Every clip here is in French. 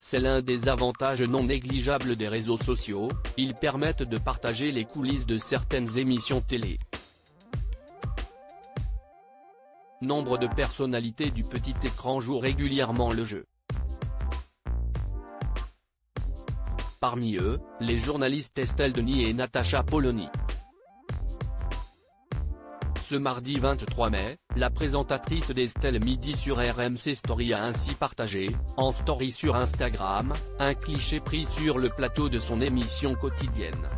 c'est l'un des avantages non négligeables des réseaux sociaux, ils permettent de partager les coulisses de certaines émissions télé. Nombre de personnalités du petit écran jouent régulièrement le jeu. Parmi eux, les journalistes Estelle Denis et Natacha Polony. Ce mardi 23 mai, la présentatrice d'Estelle Midi sur RMC Story a ainsi partagé, en story sur Instagram, un cliché pris sur le plateau de son émission quotidienne.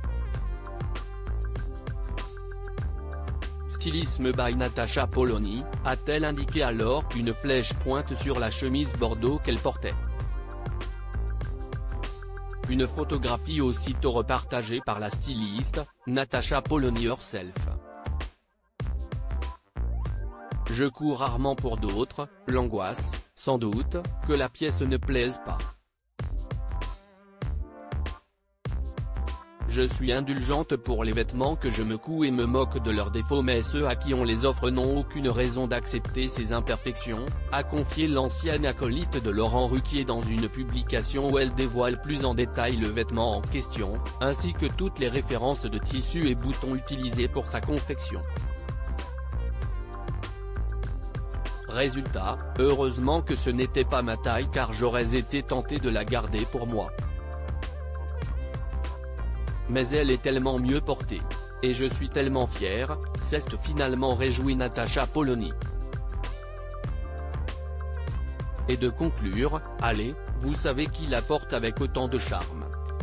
Stylisme by Natacha Polony, a-t-elle indiqué alors qu'une flèche pointe sur la chemise bordeaux qu'elle portait. Une photographie aussitôt repartagée par la styliste, Natacha Polony herself. Je cours rarement pour d'autres, l'angoisse, sans doute, que la pièce ne plaise pas. Je suis indulgente pour les vêtements que je me couds et me moque de leurs défauts, mais ceux à qui on les offre n'ont aucune raison d'accepter ces imperfections, a confié l'ancienne acolyte de Laurent Ruquier dans une publication où elle dévoile plus en détail le vêtement en question, ainsi que toutes les références de tissus et boutons utilisés pour sa confection. Résultat, heureusement que ce n'était pas ma taille car j'aurais été tenté de la garder pour moi. Mais elle est tellement mieux portée. Et je suis tellement fière, s'est finalement réjouie Natacha Polony. Et de conclure, allez, vous savez qui la porte avec autant de charme.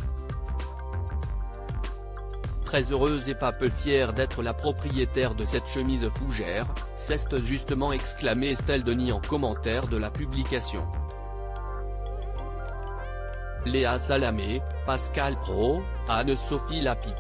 Très heureuse et pas peu fière d'être la propriétaire de cette chemise fougère, s'est justement exclamé Estelle Denis en commentaire de la publication. Léa Salamé, Pascal Praud, Anne-Sophie Lapix.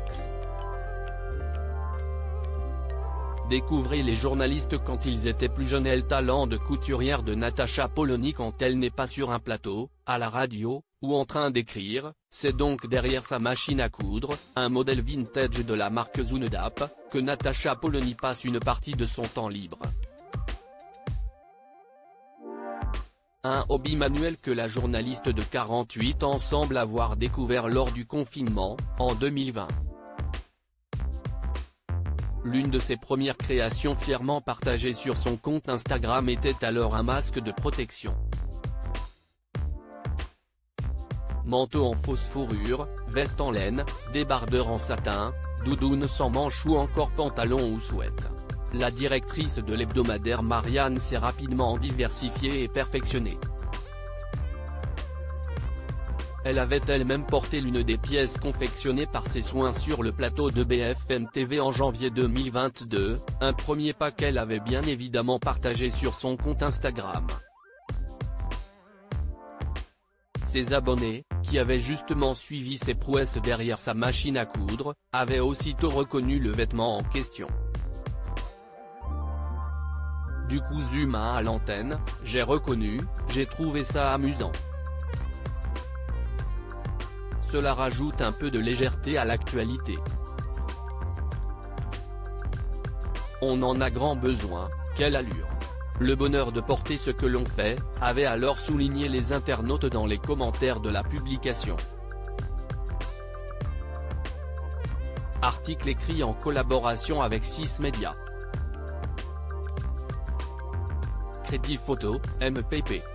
Découvrez les journalistes quand ils étaient plus jeunes et le talent de couturière de Natacha Polony quand elle n'est pas sur un plateau, à la radio, ou en train d'écrire, c'est donc derrière sa machine à coudre, un modèle vintage de la marque Zunedap, que Natacha Polony passe une partie de son temps libre. Un hobby manuel que la journaliste de 48 ans semble avoir découvert lors du confinement, en 2020. L'une de ses premières créations fièrement partagées sur son compte Instagram était alors un masque de protection. Manteau en fausse fourrure, veste en laine, débardeur en satin, doudoune sans manches ou encore pantalon ou sweat. La directrice de l'hebdomadaire Marianne s'est rapidement diversifiée et perfectionnée. Elle avait elle-même porté l'une des pièces confectionnées par ses soins sur le plateau de BFM TV en janvier 2022, un premier pas qu'elle avait bien évidemment partagé sur son compte Instagram. Ses abonnés, qui avaient justement suivi ses prouesses derrière sa machine à coudre, avaient aussitôt reconnu le vêtement en question. Du cousu main à l'antenne, j'ai reconnu, j'ai trouvé ça amusant. Cela rajoute un peu de légèreté à l'actualité. On en a grand besoin, quelle allure. Le bonheur de porter ce que l'on fait, avait alors souligné les internautes dans les commentaires de la publication. Article écrit en collaboration avec 6 médias. Crédit photo, MPP.